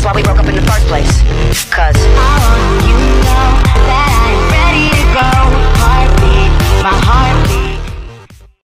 why we broke up in the first place. Cause